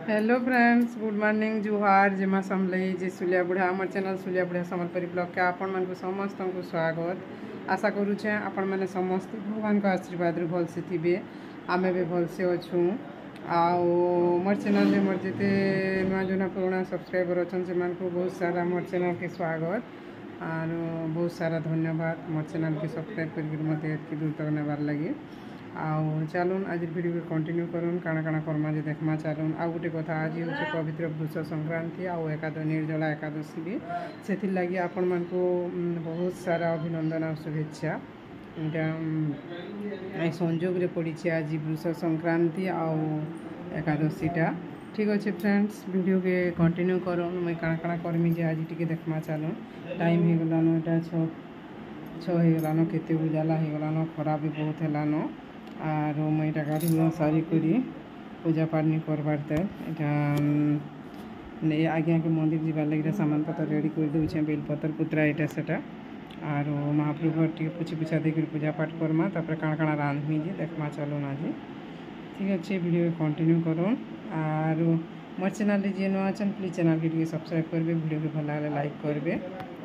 Hello friends, good morning, जुहार जेमा समलई जे सुलिया बुढ़ा आम चैनल सुलिया बुढ़ा समलपुरी ब्लॉग के आपण मन को समस्त को स्वागत। आशा करुचे आपण मैंने समस्त भगवान का आशीर्वाद भल से थे। आमे भी भल से अच्छू मोर चैनल में मोर जिते नुआ जुना पुराना सब्सक्राइबर अच्छा से बहुत सारा मोर चैनल के स्वागत और बहुत सारा धन्यवाद मोर चैनल के सब्सक्राइब करके मत एतकी दूर तक नेबार लगे। आउ चलून आज वीडियो को कंटिन्यू करूँ काଣା काଣା करमा जे देखमा चलून। आ गोटे कथा आज हूँ पवित्र वृष संक्रांति आउ निर्जला एकादशी भी से लगी आपण मन को बहुत सारा अभिनंदन और शुभेच्छा। यहाँ संजोग रे पड़ी आज वृष संक्रांति आउ एकादशीटा। ठीक अच्छे फ्रेंड्स, वीडियो के कंटिन्यू करूँ मुझे काଣା काଣା करमी जे आज टी देखमा चलून। टाइम हो गलान एटा 6 हो गलान केते उजाला हो गलान खरा भी बहुत हेलान और मुझे गाड़ी सारी करी पूजा पाठ नहीं करवार आज्ञा के मंदिर जावार लगे सामान पत्र रेडी कर दूचे बेलपत्र पुतरा एटा सेटा और महाप्रभु टी पुछी पुछा देकर पूजा पाठ करमा तापर काଣା काଣା रांधमी जे देखमा चलून आज। ठीक अच्छे, वीडियो कंटिन्यू करूँ और मोर चैनल जी नुआ अच्छा प्लीज चैनल के सब्सक्राइब करेंगे, वीडियो के भल लगे लाइक करेंगे।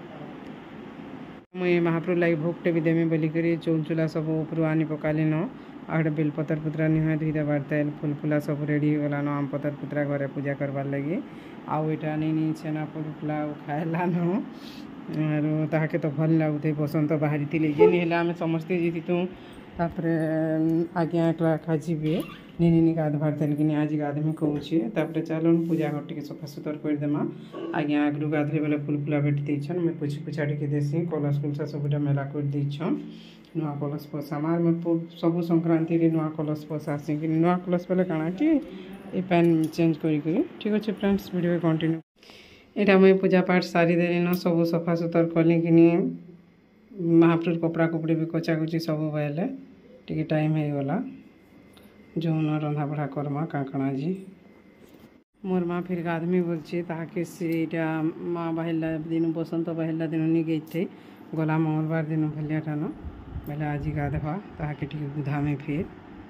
मुझे महाप्रभु लगे भोगटे भी देमी बोलिक चौल चूल्हा सब ऊपर आनी पकाली न और बेलपत्र पुतरा निहा धुई देवार तेल फूल फूला सब रेडी होगलान आम पतर पुतरा घरे पूजा करवार लगी आउ एटा नहीं छेना पुरुखला खाएलान और ताके तो भल लगुते बसंत बाहरी थी नहीं आम समस्ते जीतु तापरे आज्ञा एकला खाजीबे नी गाधवार तेल कि आज गाधमी कौचे तापरे चलन पूजा घर टे सफा सुतर करदेमा। आज्ञा आगु गाधले बेले फूल फूला बेटी देछन मैं पुछी पुछा टे देसी कलश कुलसा सबटा मेला कर देछन नुआ कलश पसा मार में सबू संक्रांति रे नुआ कलश पसा आसी कि नुआ कलश बेले काଣା कि ए पैन चेंज करी। ठीक अच्छे फ्रेंड्स, वीडियो कंटिन्यू। एटा मुझे पूजा पाठ सारी देनी न सब सफा सुतर कली कि महाप्रभु कपड़ा कपड़ी भी कचा कुची सब बेले टी टाइम हो गला जो रंधा बढ़ा करमा काकणा जी मोर माँ फिर गाधमी बोलचे ताके से माँ बाहला दिन बसंत बाहला दिन नहीं गई थे गला मंगलवार दिन भलियाटा न बेले आज गाधवा ताके टी बुधा में फिर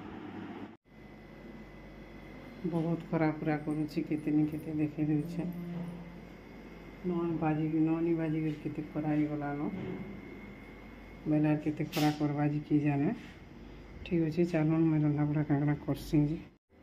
बहुत खरा पूरा करुच्छी केते देखे दूचे नौनी बाजी गल केते खरा ही गला न बेले केते खरा करबाजी की जाने। ठीक अच्छे, चलन मैं रंधा बड़ा काकड़ा करसी जी।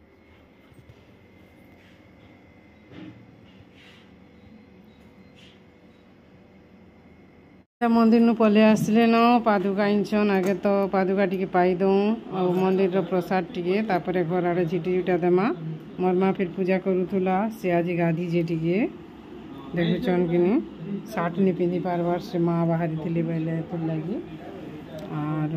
मंदिर नु पले आसले न पादुका इंचन आगे तो पादुका टी पाई दूँ और मंदिर प्रसाद टी तापर घर आड़े झिटी झुटा देमा। मोर माँ फिर पूजा करूला से आज गाधी जे टी देखुचन कि सार्ट नहीं पिंधि पार्बार से माँ बाहरी थी बेले तो लगी और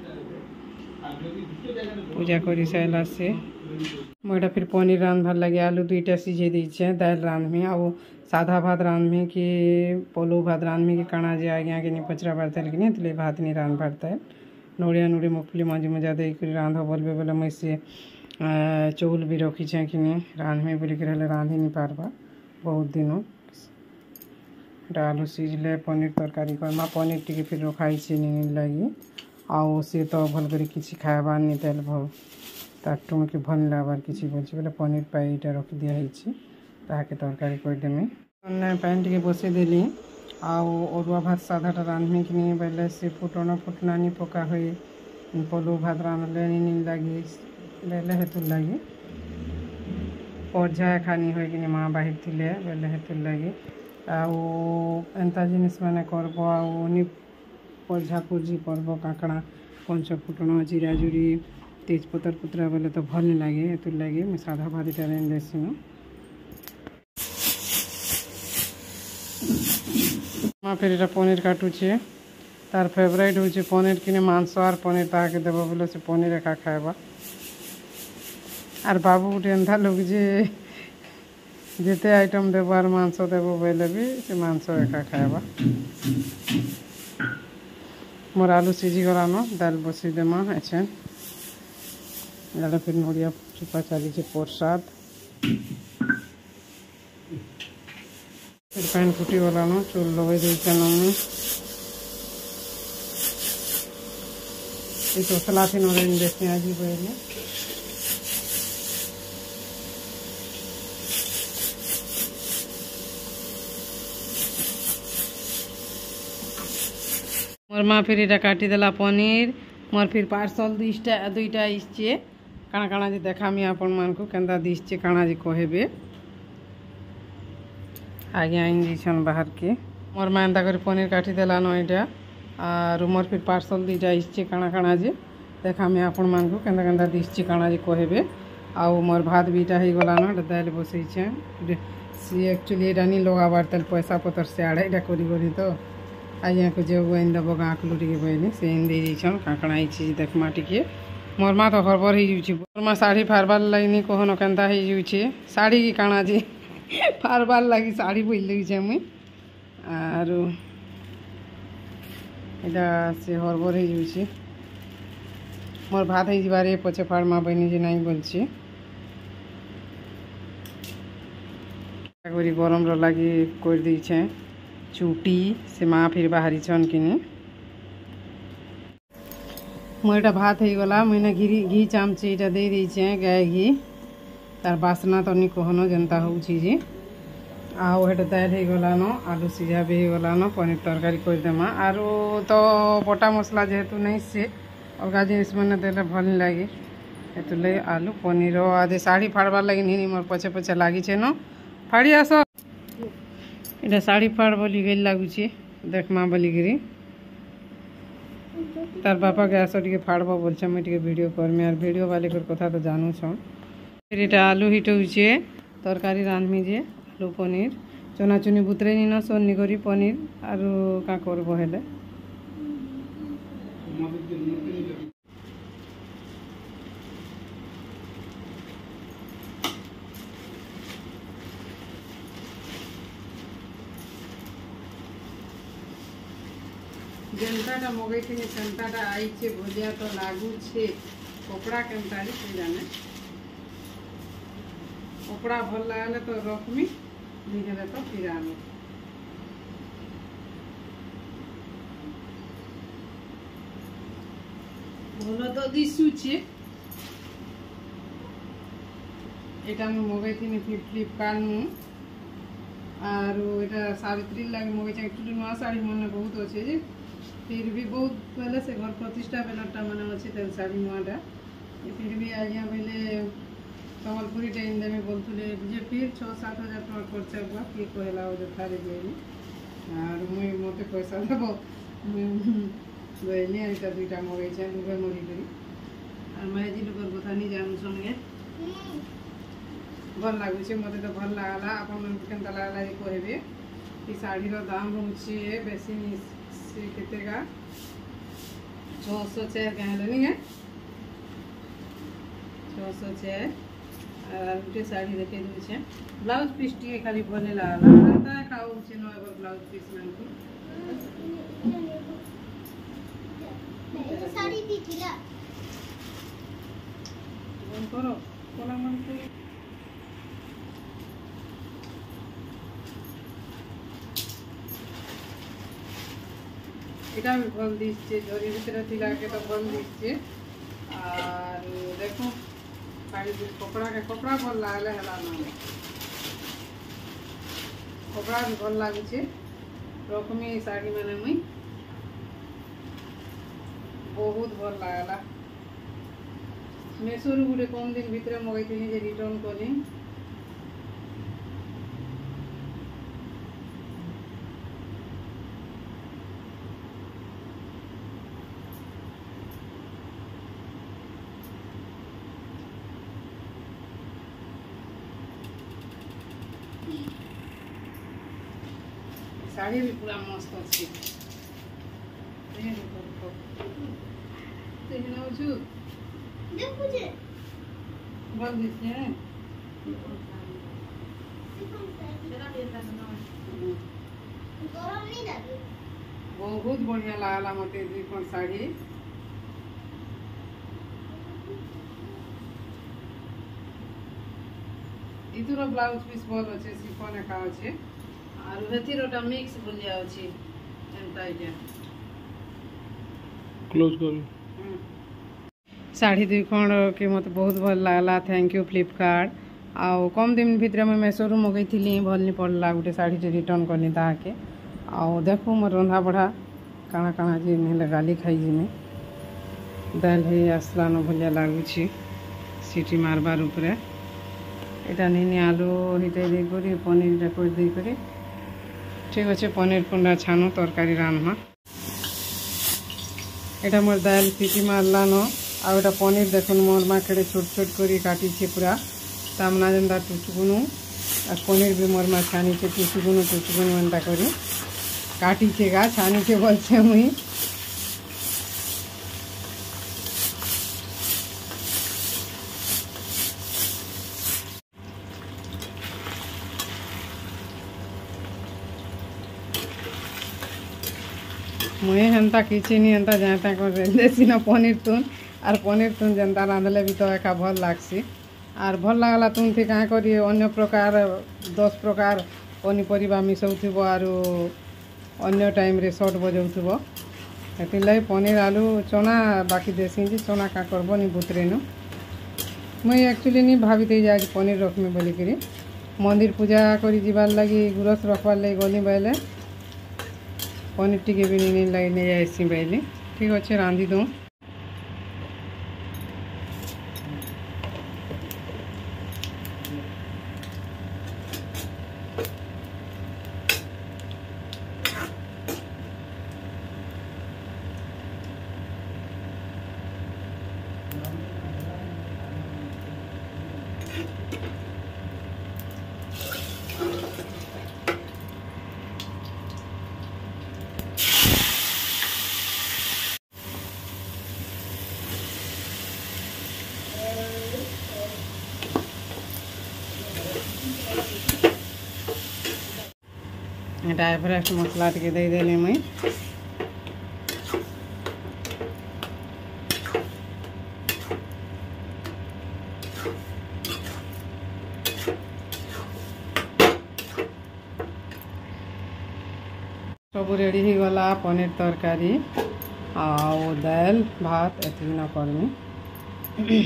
पूजा कर सारा से मुझे फिर पनीर रांधवार लगे आलू दुईटा सीझे दीचे दाल रांधमी आउ साधा भात रांधमी कि पलू भात रांधमी कि काଣା जे आज्ञा के नहीं पचराबार तेल कि नहीं भात नहीं रांधवार तेल नड़िया नुड़ी मुगफली मजी मुजा देकर रांध बोलबे बोले मुझे से चौल भी रखीचे कि नहीं रांधमी बोलिक रांधि नहीं पार्बा बहुत दिन आलू सीझले पनीर तरकारी करमा पनीर टी फिर रखाई नहीं लगी आउ सी तो भल कर किसी खाबार नहीं तेल भल ताटुण के भल लगार किसी बोलছে बोले पनीर पाई इटा रखी दिखाई ताके तरकारी करदेमी पैन टी बसई देली आउ अरुआ भात साधाटा रांधमी कि नहीं बेले से फुटना फुटना नहीं पका हुई पलू भात रांधले नहीं लगी बेले हेतु लगी पर्जा खानी हुई कि माँ बाहर थी बेले हेतु लगी आउ एंता जिनिस मैंने करब आउ पर्जा पुर्जी पर्व काकड़ा पंच फुटण जीरा जुरी तेजपतर पुतरा बोले तो भल नहीं लगे हेतु लगे मैं साधा भात इटा देसी माँ फिर इटा पनीर काटुचे तार फेवरेट होचे पनीर कि मांस और पनीर ताके देव बोले से पनीर एका खाएबा और बाबू गोटे एंधा लोग जे जिते आइटम देव और मांस देव बोले भी से मांस एका खाएबा। मोर आलू सीझी गलान दाल बसई देमा अच्छे फिर नड़िया चुपा चली प्रसाद फिर पैन फुटी गलान चूल लगे देन तसला थी नड़े देसी आज पहले मोर माँ फिर इटा काटिदेला पनीर मोर फिर पार्सल दुईटा इच्छे काଣା काଣା जे देखामी आपण मानकु केंता दिसचे काଣା जे कहबे आगे आइन दीछन बाहर के मोर माँ एंता कर पनीर काटिदेला न इटा और मोर फिर पार्सल दुईटा इच्छे काଣା काଣା जे देखामी आपण मानकु केंता केंता दिसचे काଣା जे कहबे आउ मोर भात भी इटा हो गला न दाल बसैछे सी एक्चुअली एटा नहीं लगाबार तेल पैसा पतर से आड़े इटा करी तो आज्ञा को जो इन दब गाँकलु टे बहनी से इन दे दीछन काकड़ा चीज देखमा टे मोर माँ तो हरबर हो मोर माँ शाढ़ी फारबार लगी कहन केन्ता हो शाढ़ी की काଣା जे फारबार लगी शाढ़ी बोल देछे मुई आर इटा से हरबर हो मोर भात हो जबार पचे फाड़मा बहनी जे नहीं बोलछी गरम लगी कर दीछे चुटी से माँ फिर बाहरी छन किनी मोटा भात हो गला मैंने घी चामचे इटा दे दीछे गाय घी तार बासना तो नहीं कहनो जनता हो जे आउ हेटा दाल हो गला न आलू सीझा भी हो गला न पनीर तरकारी कर देमा आरो तो बटा मसला जेहेतु नहीं से अलग जिनिस मैंने देले भल नहीं लगे हेतु आलू पनीर आदि शाढ़ी फाड़बार लगी नहीं मोर पछे पछे लगी न फाड़ी आस इटा शाढ़ी फाड़ बोली गई लगुचे देखमा बोलिकी तार बापा के आस टे फाड़ब बोलछे मुझे वीडियो करमी और वीडियो वाले कथा तो जानू छन फिर इटा आलू हिटौचे तरकारी रांधमी जे आलू पनीर चना चुनी बुतरे नीन सोनी करी पनीर आरो का करब हेले जेनता मगई थी सेंता आई भुजिया तो लगुचे कपड़ा केमता से जाने कपड़ा भल लगे तो रखमी निजे तो फिर आनी भल तो दिशुचे এটা मगई थी फ्लिपकार्ट नु और ये सावित्री लगे मगई एक्चुअली नुआ शाढ़ी मन बहुत अच्छे फिर भी बहुत पहले से घर प्रतिष्ठा बेलटा मैंने अच्छे तेल शाढ़ी नुआटा फिर भी आज बोले सम्बलपुरी टाइम देवी बोलते जे फिर 6-7 हज़ार टका खर्चा हुआ किए कहला जथारे दिए और मुई मत पैसा देव गली इटा दुईटा मगई दुबे मरी कर और मैं जी लोग कथा नहीं जानू संगे भल लगुचे मत तो भल लगला आपन के लगला कहबे कि शाढ़ी दाम रोचे बेसी केतेगा 604 कहले नहीं है 604 और गोटे शाढ़ी देखे दूचे ब्लाउज पीस टी खाली भले लगला खाऊ न ब्लाउज पीस मान साड़ी दीजिला करो कोला मन को এটা भी भल दिशे झरी भितर थिला के तो भल दिशे और देखो शाढ़ी कपड़ा भल लगले हला ना कपड़ा भी भल लगुचे रकमी शाढ़ी मैंने मुई बहुत भल लगला मेसोर गोटे कम दिन भितर मगई थी जे रिटर्न कली शाढ़ी भी पूरा मस्त अच्छी भल दिशे बहुत बढ़िया लगला मत दुईखंड शाढ़ी इतुर ब्लाउज पीस भल अच्छे सिफन एका अच्छे और हेतिरोटा मिक्स बुलिया अछि एंता इटा क्लोज कर साड़ी दुई खंड के मत बहुत भल लगला थैंक यू फ्लिपकार्ट आउ कम दिन भितर मैं मेसोरू मगई थी भल नहीं पड़ला गोटे शाढ़ी रिटर्न कली ताके आउ देखो मोर रंधा बढ़ा काଣା काଣା जे हेले गाली खाई जिमे दाल हे आसलान भलिया लगुच सीटी मारबार उपरे एटा नहीं आलू हिटे देकर पनीर कर देकर ठीक अच्छे पनीर कुंडा छानो तरकारी रान्ना एटा मोर दाल सीटी मारलान आउटा पनीर देखुन मोर माँ केड़े छोट छोट कर काटी पूरा सामना जेनता टुचुकुनु और पनीर भी मोर माँ छानी टुचुकुनु एंता करी काटी गा छानी के बोलছে मुई मुझे हेन्ता किसी नहीं हेन्ता जाता कर देसी ना पनीर तुन और पनीर तुन जनता रांधले भी तो एका भल लागसी और भल लगला तुम थी क्या करी अन्य प्रकार 10 प्रकार पनीपरिया मिसाउथबो और अन्य टाइम रे शॉर्ट बजाउथबो हेतिलाई पनीर आलू चना बाकी देसी जी चना का करबो नि बुतरेनु मुई एक्चुअली नहीं भाभी दे आज पनीर रखमी बोली करी मंदिर पूजा करी जीवार लगी गुरस रखवार लगी गली बेले पनीर टी भी नहीं लगे नहीं जाएसी बैली ठीक अच्छे रांधि दूँ एवरेस्ट मसला टे दे देली मुई सब रेडी ही गला पनीर तरकारी आउ दाल भात एति न करमी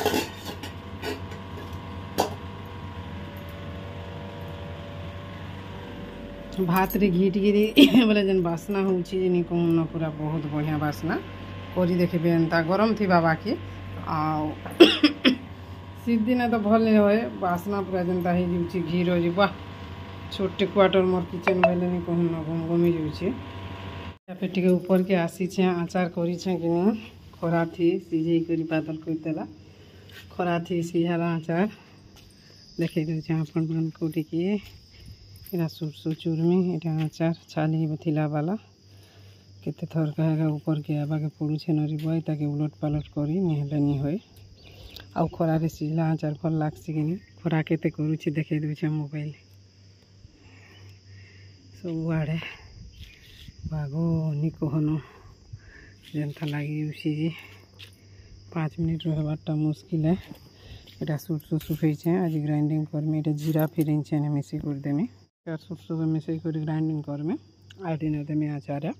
भात रे घीटिकी बोले जेन बासना होची जेनी कहून पूरा बहुत बढ़िया बासना करी देखिबे एंता गरम थी बाबा की आउ शीत दिन तो भल नहीं होए बासना पूरा जेनता ही जाउची घी रो जी वाह छोटे क्वार्टर मोर किचन बोले नहीं कहून घूम घूमी जाउची पे टिके ऊपर के आसी छे आचार करी छे कि नहीं खरा थी सीझे करी पातल करतेला खरा थी सीझाला आचार देखे दे छे आपन मन को टिके एरा सुरसु चूरमी एटा आचार छाली थिला वाला केते थर कहेगा ऊपर के आबा के पड़ू छे नरी बय ताके उलट पालट करी निहले नि होय आउ खरा रे सीला आचार फल लागसी कि खरा केते करू छे देखे दउ छे मोबाइल सब आड़े भागो निकोहनो जेनता लगी उसी 5 मिनट रहबाटा मुश्किल है एटा सुरसु सुखै छे आज ग्राइंडिंग करमी एटा जीरा फिरिन छे ने मिसी कर देमी सुरसु के मिसाई कर ग्राइंडिंग करमी आटी न देमी आचार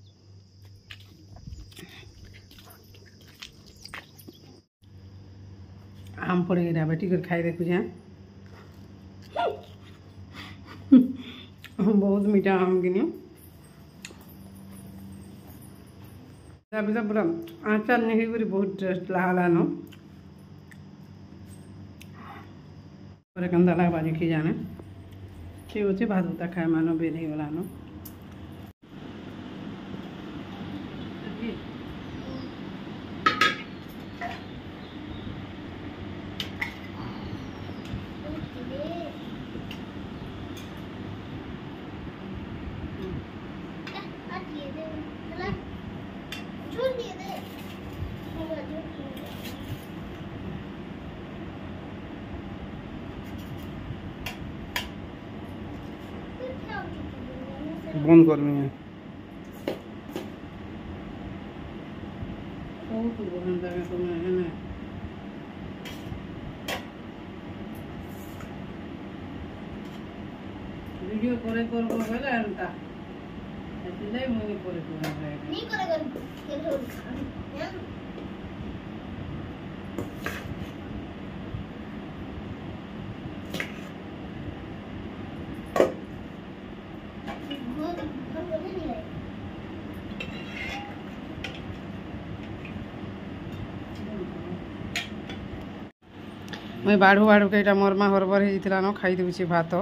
आम पड़े गया बेटी कर खाई देखु जा बहुत मीठा आम किनी पूरा आचार नहीं करी बहुत टेस्ट लगा न कंदा लगा बाजी खी जाने ठीक अच्छे भात भूता खाए मानो बेल ही गला न बंद करनी है वीडियो करे करबो बेला एंता एतले मुनी करे करबो नहीं करे कर मुई बाढ़ू बाढ़ू के इटा मोर माँ हरबर हो न खाई दूचे भात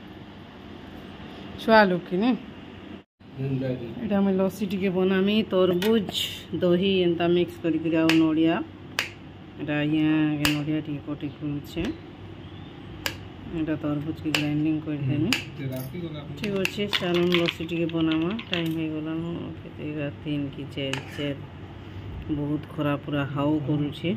छुआ लोग कि इटा मुई लस्सी टिके बनामी तरबुज दही एंता मिक्स करी आउ नड़िया इटा यहाँ नड़िया टिके कटी खुलुचे इटा तरबुज के ग्राइंडिंग कर देनी ठीक अच्छे चलो लस्सी टिके बनामा टाइम हो गला 3 कि 4 बहुत खरा पूरा हाउ करुचे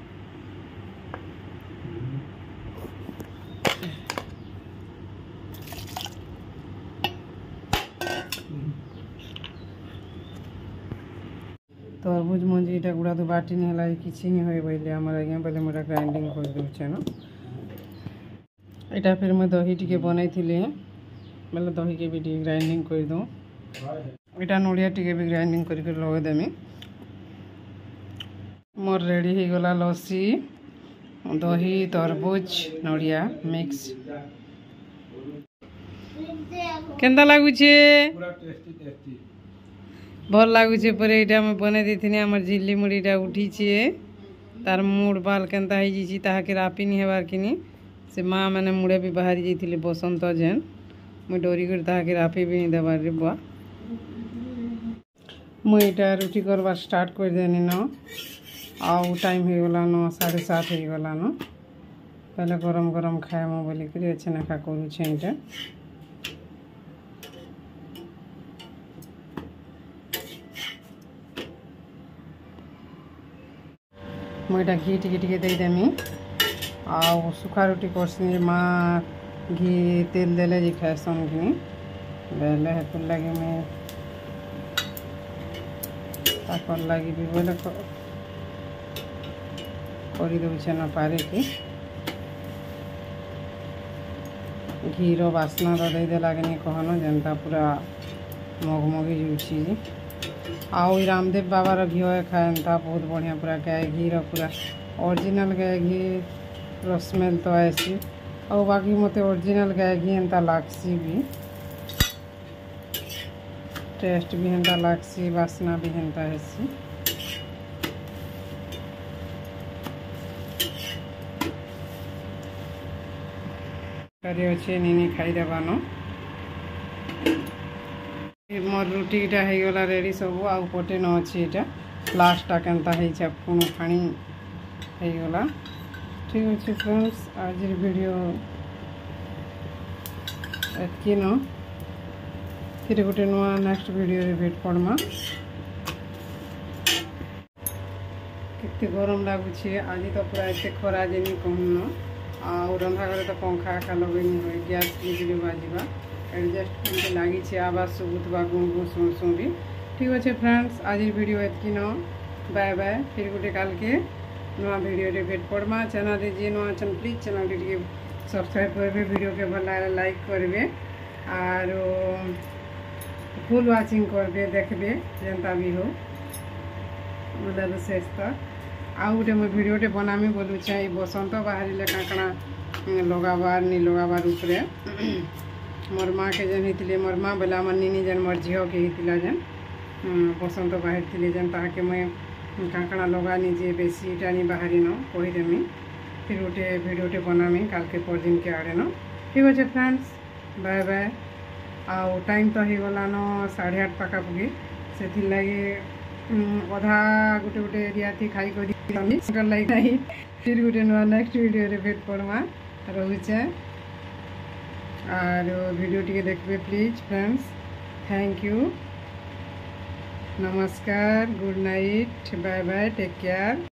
तरबुज मंजी इटा गुड़ा तो बाटी नहीं है किसी नहीं हुए बोले आमर आज्ञा बोले मोटा ग्राइंडिंग कर दूचे न इटा फिर मैं दही टिके बनई बोले दही के भी ग्राइंडिंग कर दूँ इटा नड़िया टिके भी ग्राइंडिंग करके लगे देमी मोर रेडी हो गला लस्सी दही तरबुज नड़िया मिक्स केंता लगुचे भल लगुचे पर यहाँ मैं बने दी आम झिल्ली मुड़ीटा उठीचे तार मुड़ बाल केंता हो ताके रापी नहीं हेबार कि से माँ मैंने मुड़े भी बाहरी जाइए बसंत जेन मुई डरी कर ताके रापी भी नहीं देवार रे बुआ मुई इटा रुटी करवार स्टार्ट कर देनी न आउ टाइम हो गला न 7:30 हो गला न पहले गरम गरम खाए मो बोलिक अच्छे नाखा करुचे इटा मुझे घी टिके देदेमी आउ सुखा रुटी करसी माँ घी तेल देले जी खाएसन कि बेले हेतु लगे मैं ताकर लगी भी बोले कर दूचे न पारे कि घी रो बास्ना तो दे लगे कहन जेनता पूरा मगमगी जुची आउ रामदेव बाबा रो घी खाए एंता बहुत बढ़िया पूरा गाय घी रो पूरा ओरिजिनल गाय घी रो स्मेल तो आसी और बाकी मते ओरिजिनल गाय घी एंता लागसी भी टेस्ट भी एंता लागसी वासना भी एंता हेसी करी अच्छे नी खाई देवानो मोर रुटीटा हो गला रेडी सब आउ पटे न अच्छे यहाँ लास्टा केनता पुण फाणी हो गला ठीक अच्छे फ्रेंड्स आज वीडियो एतकी न फिर गोटे नुआ नेक्स्ट वीडियो भेट पड़मा कितने गरम लगुचे आज तो पूरा एत खरा जे कहून आउ रंधा घरे तो पंखा एका लगे गैस बिजली बाजवा एडजस्ट करके लगी आवाज शुभुवा गुण शुण शुण भी ठीक अच्छे फ्रेंड्स आज वीडियो एतकी न बाय बाय फिर गोटे काल के नुआ वीडियो भेट पड़मा चैनल जी नुआ अच्छन प्लीज चैनल टी सब्सक्राइब करेंगे वीडियो के भल लाइक करेंगे और फुल वाचिंग करेंगे देखबे जेनता भी हो मतलब शेष तक आउ गोटे मुझे वीडियोटे बनामी बोलू चाहे बसंत बाहर काଣା लगाबार नहीं लगाबार उपरे मोर माँ के जेन होते मोर माँ बोला मोर नीनी जेन मोर झील के होता जेन बसंत बाहर थी जेन ताके मुई काଣା लगानी जे बेसी टाणी बाहरी न कहीदेमी फिर गोटे वीडियोटे बनामी काल के परदिन के आड़े न ठीक अच्छे फ्रेंड्स बाय बाय आउ टाइम तो हो गला न 8:30 पाखापाखि से लगे अधा गोटे गोटे एरिया थी खाई कर लगे फिर गोटे नुआ नेक्स्ट वीडियो रे भेट पड़मा रोचे और वीडियो टी देखबे प्लीज फ्रेंड्स थैंक यू नमस्कार good night bye bye take care.